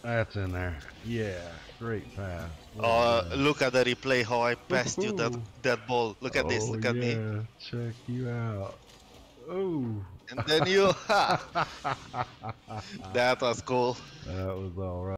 That's in there. Yeah, great pass. Well done. Look at the replay how I passed you Woohoo. that ball. Look at this. Oh Look at me. yeah, check you out. Oh. And then you, ha! That was cool. That was all right.